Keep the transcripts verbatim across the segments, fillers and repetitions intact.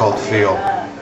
called Feel.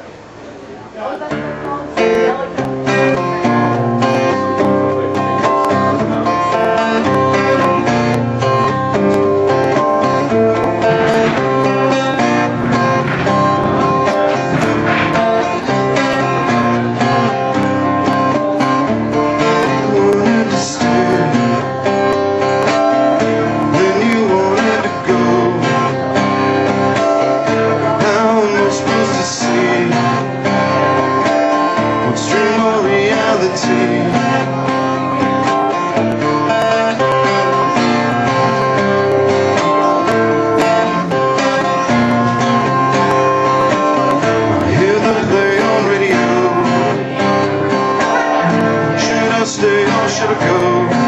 Stay or should I go?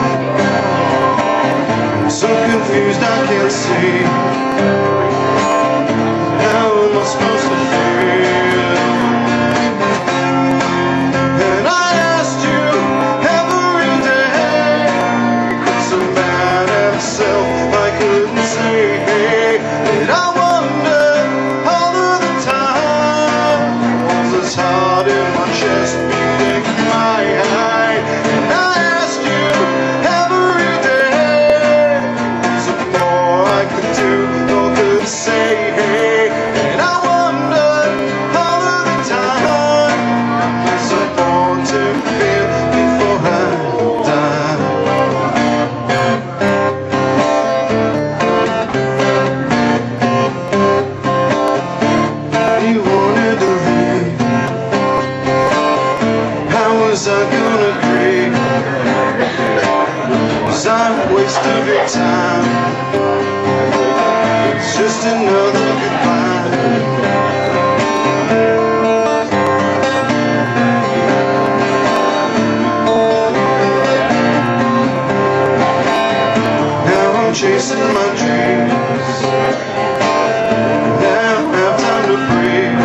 I'm so confused I can't see. How am I supposed to feel? And I asked you every day, got so mad at myself I couldn't say hey. And I wondered all of the time, was this heart in my chest beating my heart? Was I gonna agree? Was I a waste of your time? It's just another goodbye. Now I'm chasing my dreams. Now I have time to breathe.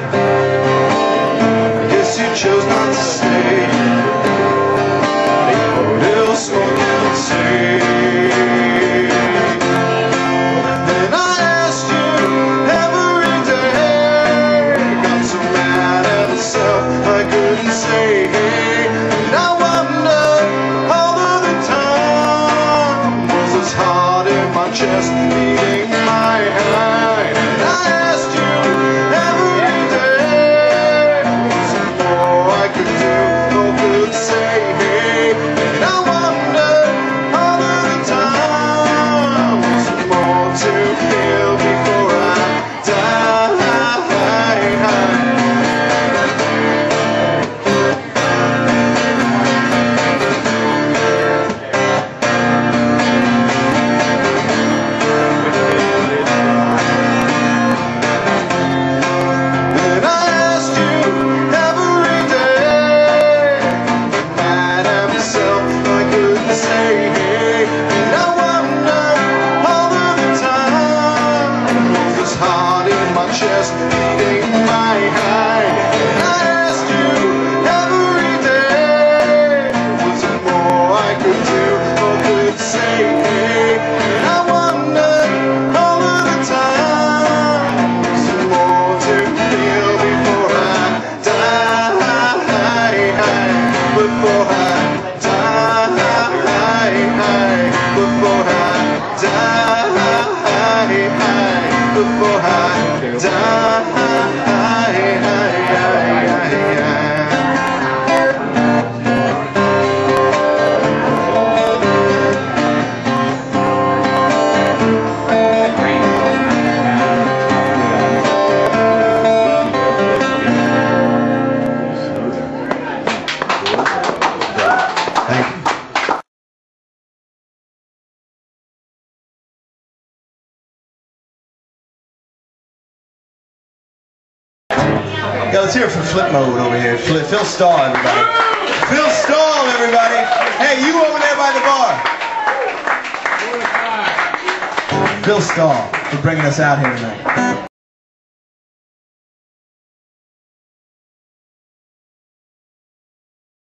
I guess you chose not to stay. Just beating my heart. And I asked you every day, was there more I could do or could say hey? And I wondered all of the time, was there more to feel before I die? Just beating my heart. And I asked you every day, was there more I could do or could say hey? And I wondered all of the time, was there more to feel before I die? Before I die, before I die, before I Yeah, let's hear it for Flip Mode over here. Flip, Phil Stahl, everybody. Phil Stahl, everybody. Hey, you over there by the bar. Phil Stahl for bringing us out here tonight.